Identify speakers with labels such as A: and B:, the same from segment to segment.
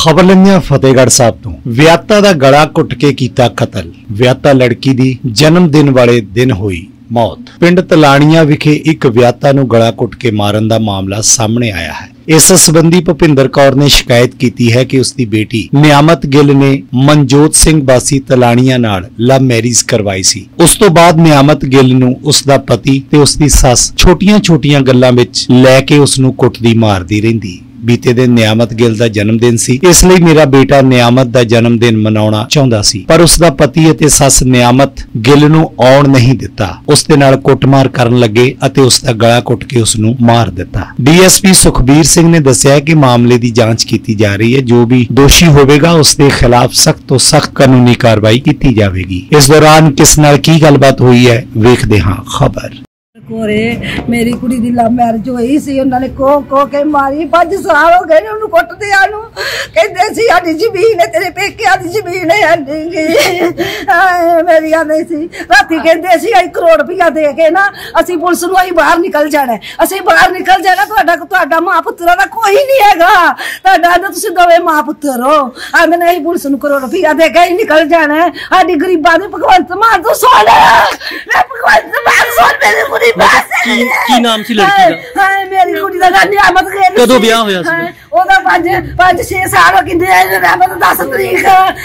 A: खबर लैंदे फतेहगढ़ साहब तो विआहता दा गला घुट के कीता कतल। विआहता लड़की दी जन्म दिन वाले दिन हुई मौत। पिंड तलाणिया विखे एक विआहता नूं गला घुट के मारन दा मामला सामने आया है। इस संबंधी भुपिंदर कौर ने शिकायत की है कि उसकी बेटी नियामत गिल ने मनजोत सिंह बासी तलाणिया नाल लव मैरिज करवाई सी। उस तो बाद नियामत गिल नूं उसदा पति ते उसदी सस छोटियां गल्लां विच लैके उसनूं कुटदी मारदी रहिंदी। बीते दिन नियामत गिल दा जन्मदिन सी, इसलिए मेरा बेटा नियामत दा जन्मदिन मनाउणा चाहुंदा सी, पर उसदा पति अते सस नियामत गिल नूं आउण नहीं दिता। उसदे नाल कुटमार करन लगे अते उसदा गला घुट के उसनूं मार दिता। डीएसपी सुखबीर सिंह ने दस्सिया कि मामले की जांच की जा रही है। जो भी दोषी होवेगा उसके खिलाफ सख्त तो सख्त कानूनी कार्रवाई की जाएगी। इस दौरान किस नाल की गलबात हुई है वेखदे हां खबर।
B: मेरी कुड़ी दी लव मैरिज हुई सी, उन्होंने को के मारी। 5 साल हो गए उन्होंने कुटदे आनू, कहंदे सी साडी ज़मीन है, तेरे पेकियां दी ज़मीन है नहीं मेरी आंदे सी। राती कहंदे सी 1 करोड़ रुपया दे के ना असीं पुलिस नूं असीं बाहर निकल जाना, असीं बाहर निकल जाना, तुहाडा मां पुत्तरा दा कोई नहीं हैगा, तुहाडा तां तुसीं दोवें मां पुत्तर हो। आंदे ने पुलिस नूं करोड़ रुपया दे के ही निकल जाना। साडी गरीबां दे भगवंत मान तूं सुण, मैं भगवंत मान सुण मेरी कुड़ी
C: की नाम सी लड़की दा?
B: मेरी कुड़ी दा नाम नियामत गिल।
C: कदों ब्याह होया सी?
B: ओदा 5-6 साल हो गए। नियामत 10 तरीक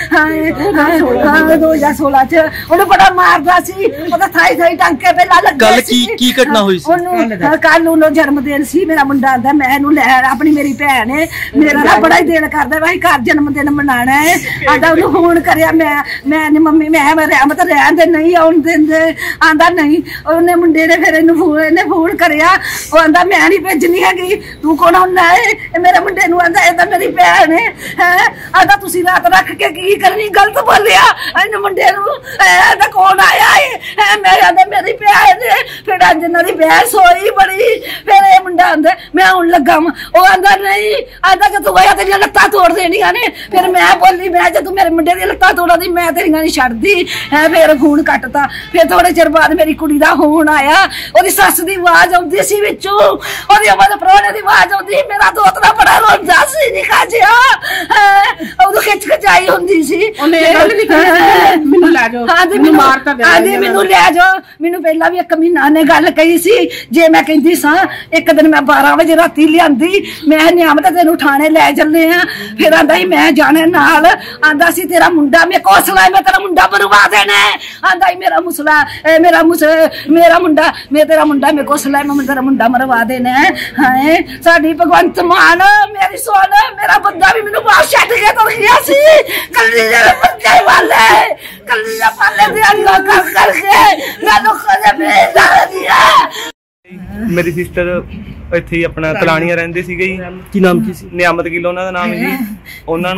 B: 2016 च ओने बड़ा मारदा सी, ओदा थाई टांके पे लग
C: कल की घटना हुई सी?
B: कल ओनो जन्मदिन सी। मेरा मुंडा आंदा मैं इहनूं लै अपनी मेरी भैन है, मेरा ना बड़ा ही दिल करदा भाई घर जन्मदिन मनाना है। आंदा ओनू फोन करया, मैं मम्मी मैं रहमत रहन दे नहीं आउण दिंदे। आंदा नहीं, ओने मुंडे ने फिर इहने फोन करया, ओ आंदा मैं नहीं भेजनी हैगी, तू कौन हुंदा है? मेरे मुंडे नूं आंदा इह तां मेरी भैन है। आंदा तुसीं रात रख के की करनी? गलत बोलिया इहने मुंडे नूं। आंदा कौन आया है? मैं आंदा मेरी भैन है। फिर अज इन्हां दी बहस होई बड़ी। फिर इह मुंडा आंदा मैं आउण लगा वां, ओ आंदा नहीं, आंदा कि तू आया तेरियां लत्तां तोड़ देणियां ने। फिर मैं बोली मैं जे तू मेरे मुंडे दी लत्तां तोड़ा दी मैं तेरियां नहीं छड्डदी है। फिर खून कटता। फिर थोड़े चिर बाद मेरी कुड़ी दा फोन आया, ओदी सस दी आवाज आउंदी सी विचों, ओदी अम्मा प्रोने दी आवाज आउंदी। मेरा दोतरा बड़ा रोंदा सी निका जिहा, ओदू खिचखिचाई हुंदी सी।
D: ओने गल नहीं कही मैनू ले जाओ, मैनू मार ता दे,
B: आंदी मैनू ले जाओ। मैनू पहला भी 1 महीना ने गल कही सी, जे मैं कहंदी सां एक दिन मैं 12 वजे राती लियांदी, मैं नियामत तेनू थाने ले चलने आ। फिर आंदा ही मैं जाने नाल, आंदा सी तेरा मुंडा मैं कोसला, मैं तेरा मुंडा मरवा देना। आंदा ही मेरा मुसला मेरा मुंडा मैं तेरा मुंडा मेरे को सलाह मैं तेरा मुंडा मरवा देना है। साडी भगवंत मान मेरी सुन, मेरा बंदा भी मैनू बाहर छड्ड के तो गया सी। कल्ली दे बंदे वाले कल्ली दे पाले दे अल्लाह करके मैनू कदे भेज दिया।
E: मेरी सिस्टर ਇੱਥੇ ਹੀ ਆਪਣਾ ਤਲਾਣੀਆਂ ਰਹਿੰਦੇ ਸੀਗੇ ਜੀ।
C: ਕੀ ਨਾਮ ਕੀ ਸੀ?
E: ਨਿਆਮਤ ਗਿੱਲ ਉਹਨਾਂ ਦਾ ਨਾਮ ਜੀ। ਉਹਨਾਂ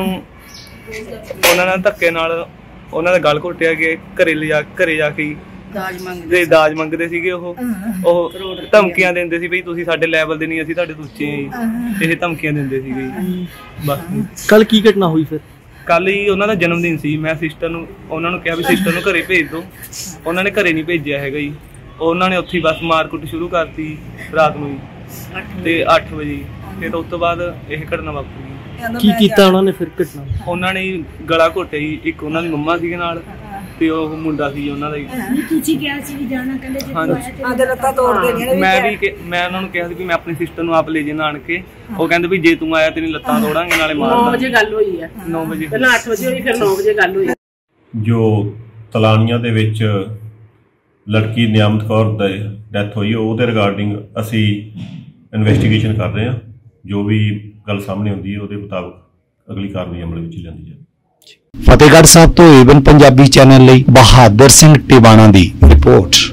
E: ਨਾਲ ਧੱਕੇ ਨਾਲ ਉਹਨਾਂ ਦਾ ਗਲ ਘੁੱਟਿਆ ਕਿ ਘਰੇ ਜਾ ਕੇ ਦਾਜ ਮੰਗਦੇ ਸੀਗੇ। ਉਹ ਧਮਕੀਆਂ ਦਿੰਦੇ ਸੀ ਵੀ ਤੁਸੀਂ ਸਾਡੇ ਲੈਵਲ ਦੇ ਨਹੀਂ, ਅਸੀਂ ਤੁਹਾਡੇ ਤੋਂ ਉੱਚੇ ਹਾਂ ਜੀ। ਇਹ ਧਮਕੀਆਂ ਦਿੰਦੇ ਸੀਗੇ ਜੀ। ਬਸ
C: ਕੱਲ ਕੀ ਘਟਨਾ ਹੋਈ ਫਿਰ?
E: ਕੱਲ ਹੀ ਉਹਨਾਂ ਦਾ ਜਨਮ ਦਿਨ ਸੀ। ਮੈਂ ਸਿਸਟਰ ਨੂੰ ਉਹਨਾਂ ਨੂੰ ਕਿਹਾ ਵੀ ਸਿਸਟਰ ਨੂੰ ਘਰੇ ਭੇਜ ਦਿਓ। ਉਹਨਾਂ ਨੇ ਘਰੇ ਨਹੀਂ ਭੇਜਿਆ ਹੈਗਾ ਜੀ। ਉਹਨਾਂ ਨੇ ਉੱਥੇ ਬਸ ਮਾਰ ਕੁੱਟ ਸ਼ੁਰੂ ਕਰਤੀ ਰਾਤ ਨੂੰ ਤੇ 8 ਵਜੇ। ਫਿਰ ਉਸ ਤੋਂ ਬਾਅਦ ਇਹ ਘਟਨਾ ਵਾਪਰੀ।
C: ਕੀ ਕੀਤਾ ਉਹਨਾਂ ਨੇ ਫਿਰ ਘਟਨਾ?
E: ਉਹਨਾਂ ਨੇ ਗਲਾ ਘੋਟਿਆ ਜੀ। ਇੱਕ ਉਹਨਾਂ ਦੀ ਮੰਮਾ ਸੀਗੇ ਨਾਲ ਤੇ ਉਹ ਮੁੰਡਾ ਸੀ ਉਹਨਾਂ ਦਾ ਜੀ।
B: ਤੁਸੀਂ ਕਿਹਾ ਸੀ ਵੀ ਜਾਣਾ ਕੱਲੇ
E: ਆਦੇ ਲੱਤਾਂ ਤੋੜ ਦੇਣੀਆਂ ਨੇ। ਮੈਂ ਉਹਨਾਂ ਨੂੰ ਕਿਹਾ ਸੀ ਵੀ ਮੈਂ ਆਪਣੀ ਸਿਸਟਰ ਨੂੰ ਆਪ ਲੈ ਜੇ ਨਾਨਕੇ। ਉਹ ਕਹਿੰਦੇ ਵੀ ਜੇ ਤੂੰ ਆਇਆ ਤੇਰੀ ਲੱਤਾਂ ਤੋੜਾਂਗੇ ਨਾਲੇ ਮਾਰ।
D: 9 ਵਜੇ ਗੱਲ ਹੋਈ ਹੈ।
E: 9 ਵਜੇ
D: ਪਹਿਲਾਂ 8 ਵਜੇ ਹੋਈ, ਫਿਰ 9 ਵਜੇ ਗੱਲ ਹੋਈ।
F: ਜੋ ਤਲਾਣੀਆਂ ਦੇ ਵਿੱਚ ਲੜਕੀ ਨਿਆਮਤ ਕੌਰ ਦੀ ਡੈਥ ਹੋਈ, ਉਹਦੇ ਰਿਗਾਰਡਿੰਗ ਅਸੀਂ ਇਨਵੈਸਟੀਗੇਸ਼ਨ ਕਰ ਰਹੇ ਹਾਂ। ਜੋ ਵੀ ਗੱਲ ਸਾਹਮਣੇ ਆਉਂਦੀ ਹੈ ਉਹਦੇ ਮੁਤਾਬਕ ਅਗਲੀ ਕਾਰਵਾਈ ਅਮਲ ਵਿੱਚ ਲਿਆਂਦੀ ਜਾਵੇ। ਫਤਿਹਗੜ੍ਹ ਸਾਹਿਬ ਤੋਂ ਏਵਨ ਪੰਜਾਬੀ ਚੈਨਲ ਲਈ ਬਹਾਦਰ ਸਿੰਘ ਟਿਵਾਣਾ ਦੀ ਰਿਪੋਰਟ।